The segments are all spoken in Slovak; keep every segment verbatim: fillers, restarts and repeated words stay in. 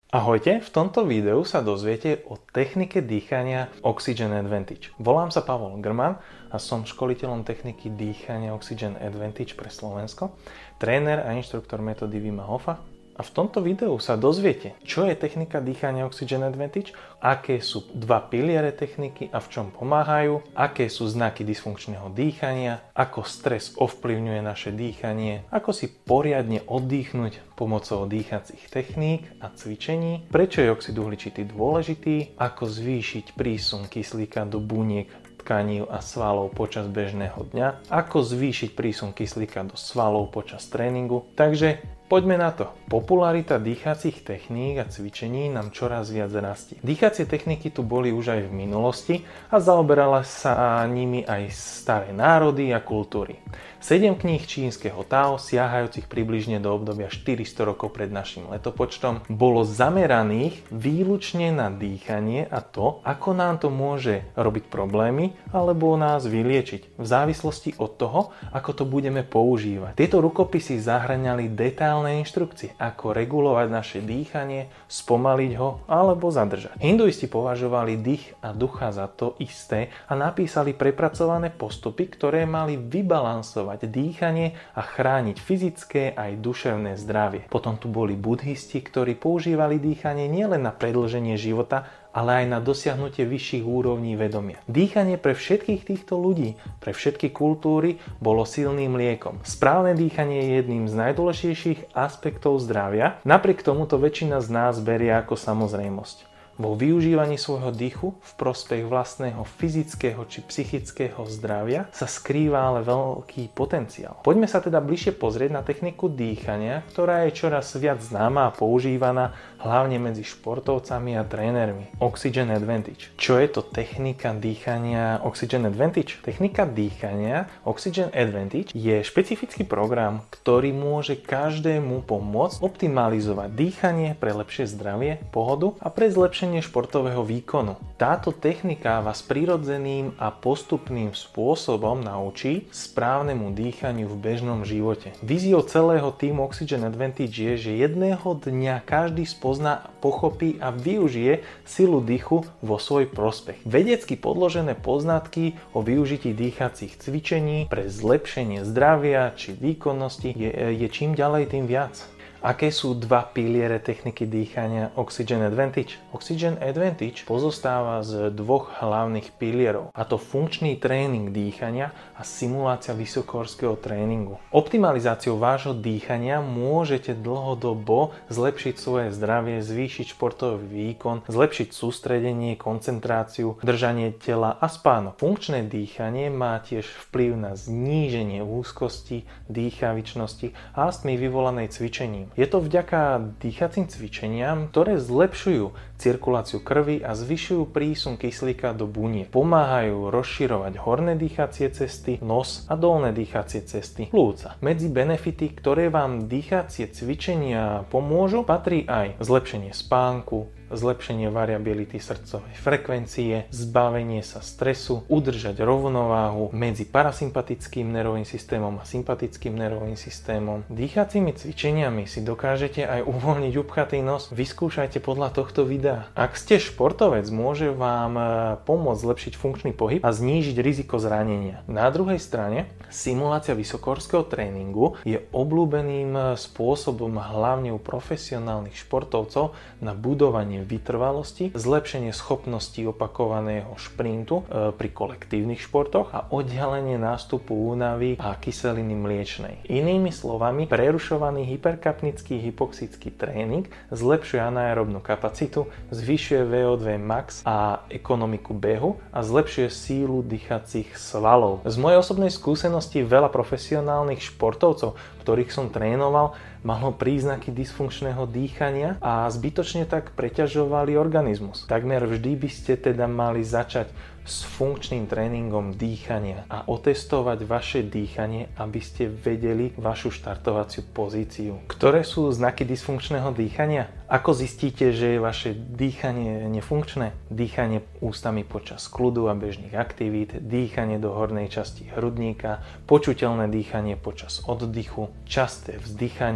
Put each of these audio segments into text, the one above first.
Ahojte, v tomto videu sa dozviete o technike dýchania Oxygen Advantage. Volám sa Pavol Grman a som školiteľom techniky dýchania Oxygen Advantage pre Slovensko, tréner a inštruktor metódy Wima Hofa. A v tomto videu sa dozviete, čo je technika dýchania Oxygen Advantage, aké sú dva piliere techniky a v čom pomáhajú, aké sú znaky dysfunkčného dýchania, ako stres ovplyvňuje naše dýchanie, ako si poriadne oddychnúť pomocou dýchacích techník a cvičení, prečo je oxid uhličitý dôležitý, ako zvýšiť prísun kyslíka do buniek, tkanív a svalov počas bežného dňa, ako zvýšiť prísun kyslíka do svalov počas tréningu. Takže poďme na to. Popularita dýchacích techník a cvičení nám čoraz viac rastie. Dýchacie techniky tu boli už aj v minulosti a zaoberala sa nimi aj staré národy a kultúry. Sedem kníh čínskeho Tao, siahajúcich približne do obdobia štyristo rokov pred našim letopočtom, bolo zameraných výlučne na dýchanie a to, ako nám to môže robiť problémy alebo nás vyliečiť, v závislosti od toho, ako to budeme používať. Tieto rukopisy zahŕňali detailné inštrukcie, ako regulovať naše dýchanie, spomaliť ho alebo zadržať. Hinduisti považovali dých a ducha za to isté a napísali prepracované postupy, ktoré mali vybalansovať dýchanie a chrániť fyzické aj duševné zdravie. Potom tu boli budhisti, ktorí používali dýchanie nielen na predĺženie života, ale aj na dosiahnutie vyšších úrovní vedomia. Dýchanie pre všetkých týchto ľudí, pre všetky kultúry bolo silným liekom. Správne dýchanie je jedným z najdôležitejších aspektov zdravia, napriek tomu to väčšina z nás berie ako samozrejmosť. Vo využívaní svojho dýchu v prospech vlastného fyzického či psychického zdravia sa skrýva ale veľký potenciál. Poďme sa teda bližšie pozrieť na techniku dýchania, ktorá je čoraz viac známa a používaná hlavne medzi športovcami a trénermi. Oxygen Advantage. Čo je to technika dýchania Oxygen Advantage? Technika dýchania Oxygen Advantage je špecifický program, ktorý môže každému pomôcť optimalizovať dýchanie pre lepšie zdravie, pohodu a pre zlepšenie športového výkonu. Táto technika vás prirodzeným a postupným spôsobom naučí správnemu dýchaniu v bežnom živote. Víziou celého týmu Oxygen Advantage je, že jedného dňa každý spozná, pochopí a využije silu dýchu vo svoj prospech. Vedecky podložené poznatky o využití dýchacích cvičení pre zlepšenie zdravia či výkonnosti je, je čím ďalej tým viac. Aké sú dva piliere techniky dýchania Oxygen Advantage? Oxygen Advantage pozostáva z dvoch hlavných pilierov, a to funkčný tréning dýchania a simulácia vysokohorského tréningu. Optimalizáciou vášho dýchania môžete dlhodobo zlepšiť svoje zdravie, zvýšiť športový výkon, zlepšiť sústredenie, koncentráciu, držanie tela a spánok. Funkčné dýchanie má tiež vplyv na zníženie úzkosti, dýchavičnosti a astmy vyvolanej cvičením. Je to vďaka dýchacím cvičeniam, ktoré zlepšujú cirkuláciu krvi a zvyšujú prísun kyslíka do buniek. Pomáhajú rozširovať horné dýchacie cesty, nos a dolné dýchacie cesty, plúca. Medzi benefity, ktoré vám dýchacie cvičenia pomôžu, patrí aj zlepšenie spánku, zlepšenie variability srdcovej frekvencie, zbavenie sa stresu, udržať rovnováhu medzi parasympatickým nervovým systémom a sympatickým nervovým systémom. Dýchacími cvičeniami si dokážete aj uvoľniť upchatý nos. Vyskúšajte podľa tohto videa. Ak ste športovec, môže vám pomôcť zlepšiť funkčný pohyb a znížiť riziko zranenia. Na druhej strane, simulácia vysokohorského tréningu je obľúbeným spôsobom hlavne u profesionálnych športovcov na budovanie vytrvalosti, zlepšenie schopnosti opakovaného šprintu e, pri kolektívnych športoch a oddialenie nástupu únavy a kyseliny mliečnej. Inými slovami, prerušovaný hyperkapnický hypoxický tréning zlepšuje anaerobnú kapacitu, zvyšuje vé ó dva max a ekonomiku behu a zlepšuje sílu dýchacích svalov. Z mojej osobnej skúsenosti veľa profesionálnych športovcov, ktorých som trénoval, malo príznaky dysfunkčného dýchania a zbytočne tak preťažovali organizmus. Takmer vždy by ste teda mali začať s funkčným tréningom dýchania a otestovať vaše dýchanie, aby ste vedeli vašu štartovaciu pozíciu. Ktoré sú znaky dysfunkčného dýchania? Ako zistíte, že je vaše dýchanie nefunkčné? Dýchanie ústami počas kľudu a bežných aktivít, dýchanie do hornej časti hrudníka, počuteľné dýchanie počas oddychu, časté vzdychanie,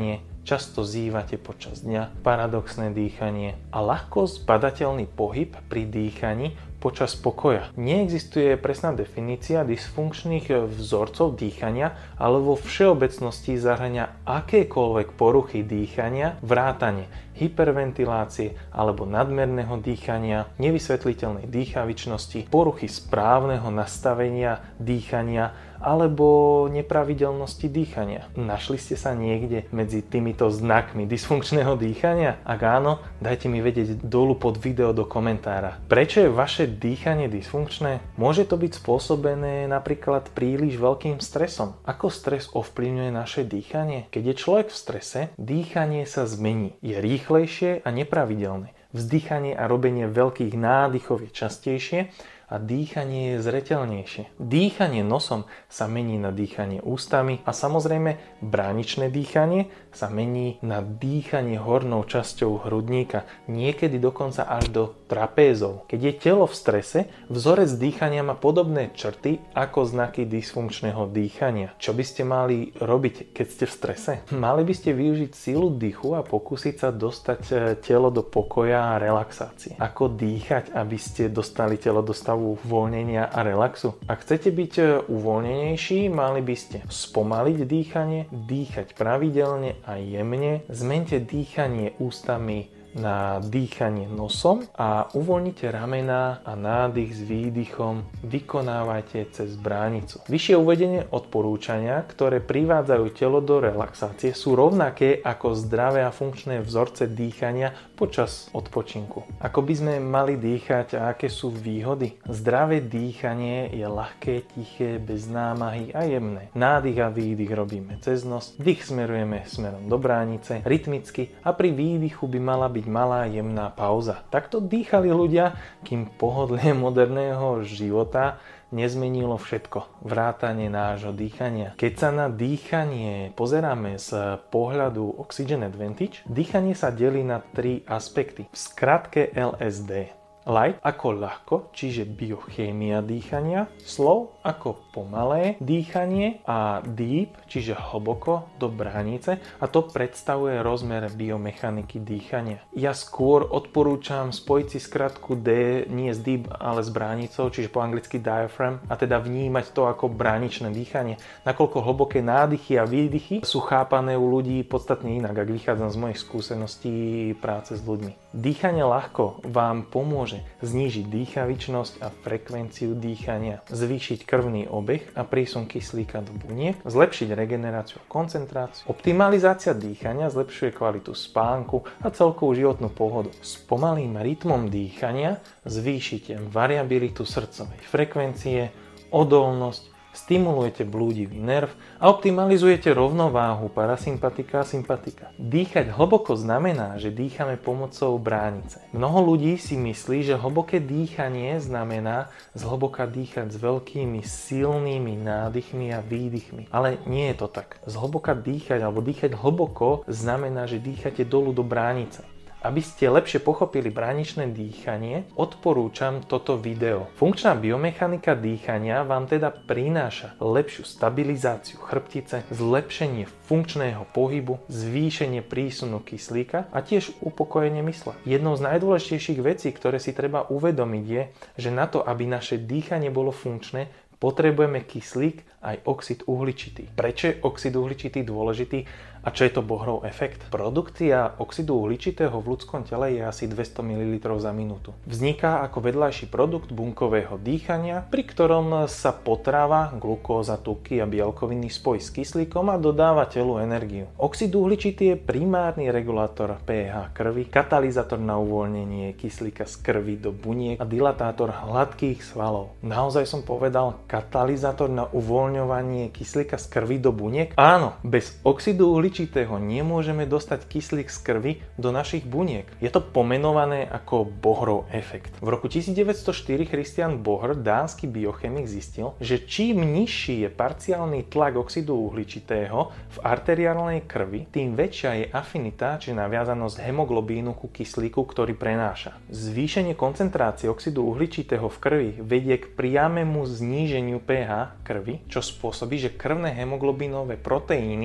často zývate počas dňa, paradoxné dýchanie a ľahko zbadateľný pohyb pri dýchaní počas pokoja. Neexistuje presná definícia dysfunkčných vzorcov dýchania, ale vo všeobecnosti zahŕňa akékoľvek poruchy dýchania, vrátane hyperventilácie alebo nadmerného dýchania, nevysvetliteľnej dýchavičnosti, poruchy správneho nastavenia dýchania alebo nepravidelnosti dýchania. Našli ste sa niekde medzi týmito znakmi dysfunkčného dýchania? Ak áno, dajte mi vedieť dolu pod video do komentára. Prečo je vaše dýchanie dysfunkčné? Môže to byť spôsobené napríklad príliš veľkým stresom. Ako stres ovplyvňuje naše dýchanie? Keď je človek v strese, dýchanie sa zmení. Je rýchlejšie a nepravidelné. Vzdychanie a robenie veľkých nádychov je častejšie a dýchanie je zreteľnejšie. Dýchanie nosom sa mení na dýchanie ústami a samozrejme bráničné dýchanie sa mení na dýchanie hornou časťou hrudníka, niekedy dokonca až do trapézov. Keď je telo v strese, vzorec dýchania má podobné črty ako znaky dysfunkčného dýchania. Čo by ste mali robiť, keď ste v strese? Mali by ste využiť sílu dýchu a pokúsiť sa dostať telo do pokoja a relaxácie. Ako dýchať, aby ste dostali telo do stavu uvoľnenia a relaxu? Ak chcete byť uvoľnenejší, mali by ste spomaliť dýchanie, dýchať pravidelne a jemne, zmente dýchanie ústami na dýchanie nosom a uvoľnite ramená a nádych s výdychom vykonávajte cez bránicu. Vyššie uvedenie odporúčania, ktoré privádzajú telo do relaxácie, sú rovnaké ako zdravé a funkčné vzorce dýchania počas odpočinku. Ako by sme mali dýchať a aké sú výhody? Zdravé dýchanie je ľahké, tiché, bez námahy a jemné. Nádych a výdych robíme cez nos, dých smerujeme smerom do bránice, rytmicky a pri výdychu by mala byť malá jemná pauza. Takto dýchali ľudia, kým pohodlie moderného života nezmenilo všetko, vrátane nášho dýchania. Keď sa na dýchanie pozeráme z pohľadu Oxygen Advantage, dýchanie sa delí na tri aspekty. V skratke el es dé. Light ako ľahko, čiže biochémia dýchania, slow ako pomalé dýchanie a deep, čiže hlboko do bránice, a to predstavuje rozmer biomechaniky dýchania. Ja skôr odporúčam spojiť si skratku D nie s deep, ale s bránicou, čiže po anglicky diaphragm, a teda vnímať to ako bráničné dýchanie. Nakoľko hlboké nádychy a výdychy sú chápané u ľudí podstatne inak, ak vychádzam z mojich skúseností práce s ľuďmi. Dýchanie ľahko vám pomôže znížiť dýchavičnosť a frekvenciu dýchania, zvýšiť krvný obeh a prísun kyslíka do buniek, zlepšiť regeneráciu a koncentráciu. Optimalizácia dýchania zlepšuje kvalitu spánku a celkovú životnú pohodu. S pomalým rytmom dýchania zvýšite variabilitu srdcovej frekvencie, odolnosť, stimulujete blúdivý nerv a optimalizujete rovnováhu parasympatika a sympatika. Dýchať hlboko znamená, že dýchame pomocou bránice. Mnoho ľudí si myslí, že hlboké dýchanie znamená zhlboka dýchať s veľkými silnými nádychmi a výdychmi. Ale nie je to tak. Zhlboka dýchať alebo dýchať hlboko znamená, že dýchate dolu do bránice. Aby ste lepšie pochopili bráničné dýchanie, odporúčam toto video. Funkčná biomechanika dýchania vám teda prináša lepšiu stabilizáciu chrbtice, zlepšenie funkčného pohybu, zvýšenie prísunu kyslíka a tiež upokojenie mysle. Jednou z najdôležitejších vecí, ktoré si treba uvedomiť, je, že na to, aby naše dýchanie bolo funkčné, potrebujeme kyslík aj oxid uhličitý. Prečo je oxid uhličitý dôležitý a čo je to Bohrov efekt? Produkcia oxidu uhličitého v ľudskom tele je asi dvesto mililitrov za minútu. Vzniká ako vedľajší produkt bunkového dýchania, pri ktorom sa potrava, glukóza, tuky a bielkoviny spojí s kyslíkom a dodáva telu energiu. Oxid uhličitý je primárny regulátor pH krvi, katalizátor na uvoľnenie kyslíka z krvi do buniek a dilatátor hladkých svalov. Naozaj som povedal katalizátor na uvoľňovanie kyslíka z krvi do buniek? Áno, bez oxidu uhličitého nemôžeme dostať kyslík z krvi do našich buniek. Je to pomenované ako Bohrov efekt. V roku devätnásťstoštyri Christian Bohr, dánsky biochemik, zistil, že čím nižší je parciálny tlak oxidu uhličitého v arteriálnej krvi, tým väčšia je afinita, či naviazanosť hemoglobínu ku kyslíku, ktorý prenáša. Zvýšenie koncentrácie oxidu uhličitého v krvi vedie k priamému zníženiu pH krvi, čo spôsobí, že krvné hemoglobínové proteíny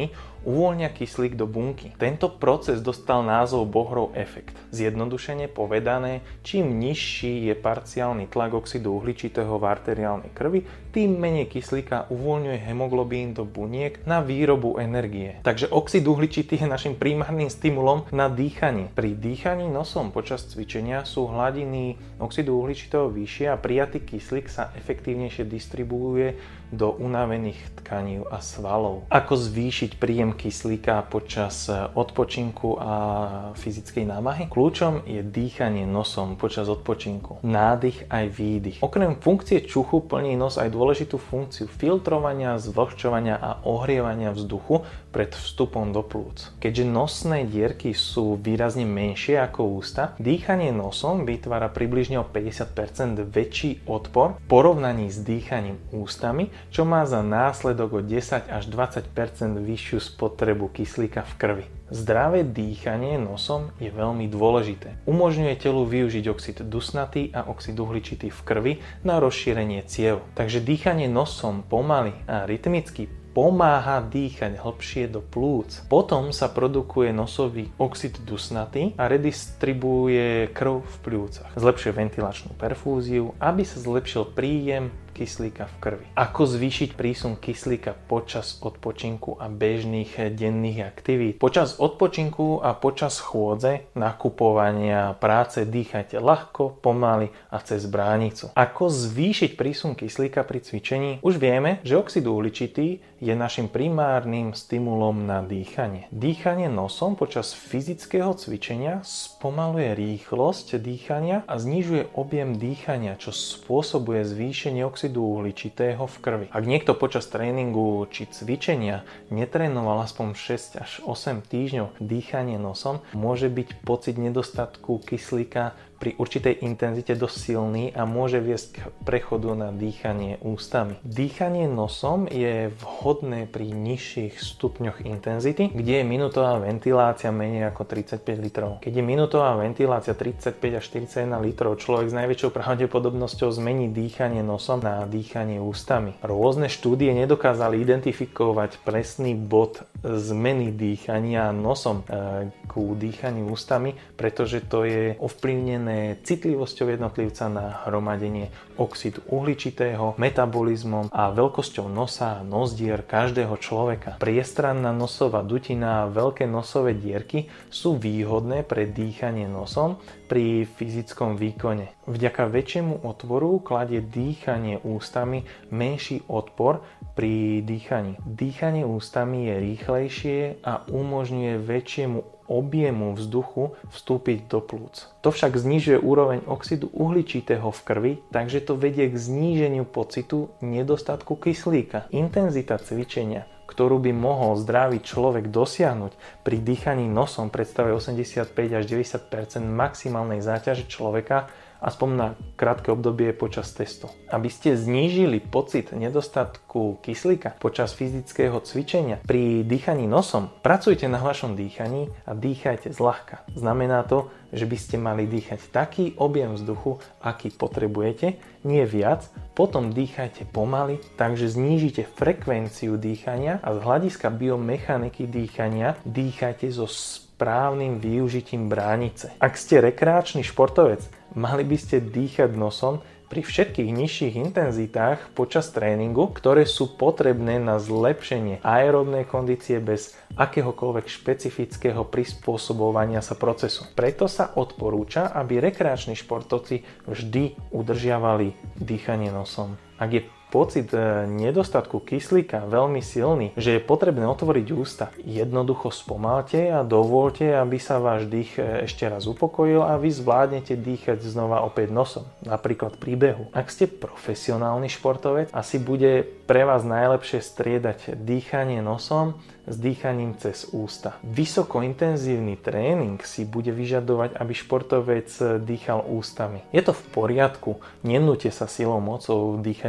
uvoľnia kyslík do bunky. Tento proces dostal názov Bohrov efekt. Zjednodušene povedané, čím nižší je parciálny tlak oxidu uhličitého v arteriálnej krvi, tým menej kyslíka uvoľňuje hemoglobín do buniek na výrobu energie. Takže oxid uhličitý je našim primárnym stimulom na dýchanie. Pri dýchaní nosom počas cvičenia sú hladiny oxidu uhličitého vyššie a prijatý kyslík sa efektívnejšie distribuuje do unavených tkaní a svalov. Ako zvýšiť príjem kyslíka počas odpočinku a fyzickej námahy? Kľúčom je dýchanie nosom počas odpočinku. Nádych aj výdych. Okrem funkcie čuchu plní nos aj dôležitú funkciu filtrovania, zvlhčovania a ohrievania vzduchu pred vstupom do plúc. Keďže nosné dierky sú výrazne menšie ako ústa, dýchanie nosom vytvára približne o päťdesiat percent väčší odpor v porovnaní s dýchaním ústami, čo má za následok o desať až dvadsať percent vyššiu spotrebu kyslíka v krvi. Zdravé dýchanie nosom je veľmi dôležité. Umožňuje telu využiť oxid dusnatý a oxid uhličitý v krvi na rozšírenie ciev. Takže dýchanie nosom pomaly a rytmicky pomáha dýchať hlbšie do plúc. Potom sa produkuje nosový oxid dusnatý a redistribuje krv v pľúcach. Zlepšuje ventilačnú perfúziu, aby sa zlepšil príjem kyslíka v krvi. Ako zvýšiť prísun kyslíka počas odpočinku a bežných denných aktivít? Počas odpočinku a počas chôdze, nakupovania, práce dýchajte ľahko, pomaly a cez bránicu. Ako zvýšiť prísun kyslíka pri cvičení? Už vieme, že oxid uhličitý je našim primárnym stimulom na dýchanie. Dýchanie nosom počas fyzického cvičenia spomaluje rýchlosť dýchania a znižuje objem dýchania, čo spôsobuje zvýšenie oxidu uhličitého v krvi. Ak niekto počas tréningu či cvičenia netrénoval aspoň šesť až osem týždňov dýchanie nosom, môže byť pocit nedostatku kyslíka pri určitej intenzite dosť silný a môže viesť k prechodu na dýchanie ústami. Dýchanie nosom je vhodné pri nižších stupňoch intenzity, kde je minútová ventilácia menej ako tridsaťpäť litrov. Keď je minútová ventilácia tridsaťpäť až štyridsaťjeden litrov, človek s najväčšou pravdepodobnosťou zmení dýchanie nosom na dýchanie ústami. Rôzne štúdie nedokázali identifikovať presný bod zmeny dýchania nosom e, ku dýchaniu ústami, pretože to je ovplyvnené citlivosťou jednotlivca na hromadenie oxidu uhličitého, metabolizmom a veľkosťou nosa a nozdier každého človeka. Priestranná nosová dutina a veľké nosové dierky sú výhodné pre dýchanie nosom pri fyzickom výkone. Vďaka väčšiemu otvoru kladie dýchanie ústami menší odpor pri dýchaní. Dýchanie ústami je rýchlejšie a umožňuje väčšiemu objemu vzduchu vstúpiť do plúc. To však znižuje úroveň oxidu uhličitého v krvi, takže to vedie k zníženiu pocitu nedostatku kyslíka. Intenzita cvičenia, ktorú by mohol zdravý človek dosiahnuť pri dýchaní nosom, predstavuje osemdesiatpäť až deväťdesiat percent maximálnej záťaže človeka aspoň na krátke obdobie počas testu. Aby ste znížili pocit nedostatku kyslíka počas fyzického cvičenia pri dýchaní nosom, pracujte na vašom dýchaní a dýchajte zľahka. Znamená to, že by ste mali dýchať taký objem vzduchu, aký potrebujete, nie viac, potom dýchajte pomaly, takže znížite frekvenciu dýchania a z hľadiska biomechaniky dýchania dýchajte so správnym využitím bránice. Ak ste rekreačný športovec, mali by ste dýchať nosom pri všetkých nižších intenzitách počas tréningu, ktoré sú potrebné na zlepšenie aeróbnej kondície bez akéhokoľvek špecifického prispôsobovania sa procesu. Preto sa odporúča, aby rekreační športovci vždy udržiavali dýchanie nosom. Ak je pocit nedostatku kyslíka veľmi silný, že je potrebné otvoriť ústa, jednoducho spomalte a dovoľte, aby sa váš dých ešte raz upokojil a vy zvládnete dýchať znova opäť nosom, napríklad pri behu. Ak ste profesionálny športovec, asi bude pre vás najlepšie striedať dýchanie nosom s dýchaním cez ústa. Vysokointenzívny tréning si bude vyžadovať, aby športovec dýchal ústami. Je to v poriadku, nenúte sa silou mocou dýchať nosom.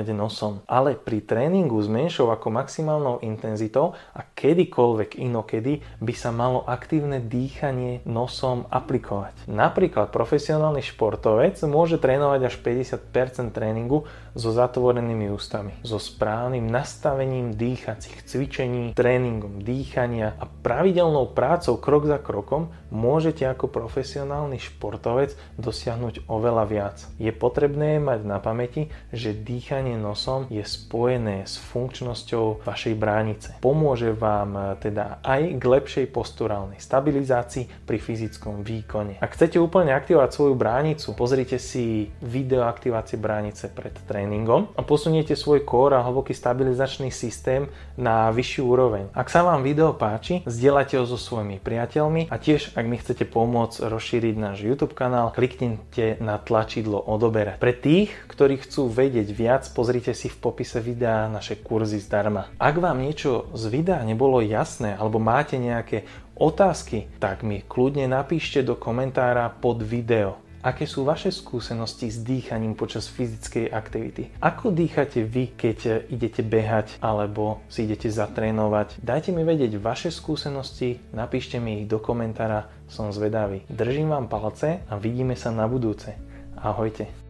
nosom. Ale pri tréningu s menšou ako maximálnou intenzitou a kedykoľvek inokedy by sa malo aktívne dýchanie nosom aplikovať. Napríklad profesionálny športovec môže trénovať až päťdesiat percent tréningu so zatvorenými ústami, so správnym nastavením dýchacích cvičení, tréningom dýchania a pravidelnou prácou krok za krokom môžete ako profesionálny športovec dosiahnuť oveľa viac. Je potrebné mať na pamäti, že dýchanie nosom je spojené s funkčnosťou vašej bránice. Pomôže vám teda aj k lepšej posturálnej stabilizácii pri fyzickom výkone. Ak chcete úplne aktivovať svoju bránicu, pozrite si video aktivácie bránice pred tréningom a posuniete svoj core a hlboký stabilizačný systém na vyššiu úroveň. Ak sa vám video páči, zdieľajte ho so svojimi priateľmi a tiež, ak mi chcete pomôcť rozšíriť náš YouTube kanál, kliknite na tlačidlo odoberať. Pre tých, ktorí chcú vedieť viac, pozrite si v popise videa naše kurzy zdarma. Ak vám niečo z videa nebolo jasné alebo máte nejaké otázky, tak mi kľudne napíšte do komentára pod video. Aké sú vaše skúsenosti s dýchaním počas fyzickej aktivity? Ako dýchate vy, keď idete behať alebo si idete zatrénovať? Dajte mi vedieť vaše skúsenosti, napíšte mi ich do komentára, som zvedavý. Držím vám palce a vidíme sa na budúce. Ahojte.